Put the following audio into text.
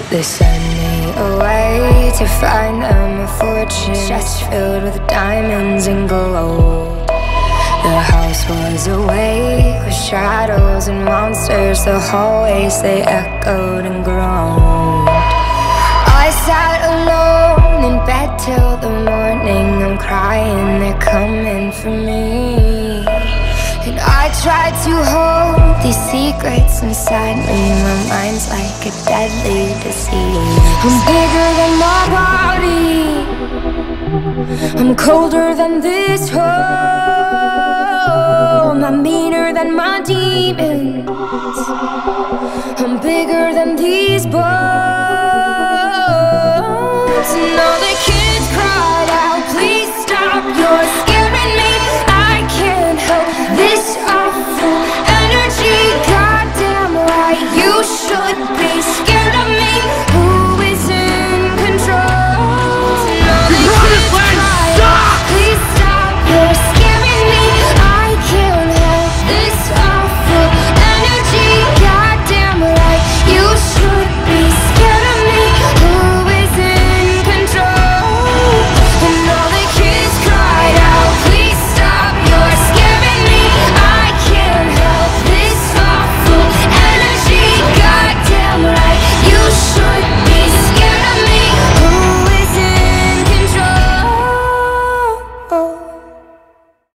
They send me away to find them a fortune, chest filled with diamonds and gold. The house was awake with shadows and monsters. The hallways, they echoed and groaned. I sat alone in bed till the morning. I'm crying, they're coming for me. And I tried to hold these secrets inside me. My mind's like a deadly disease. I'm bigger than my body, I'm colder than this home. I'm meaner than my demons, I'm bigger than these bones. And all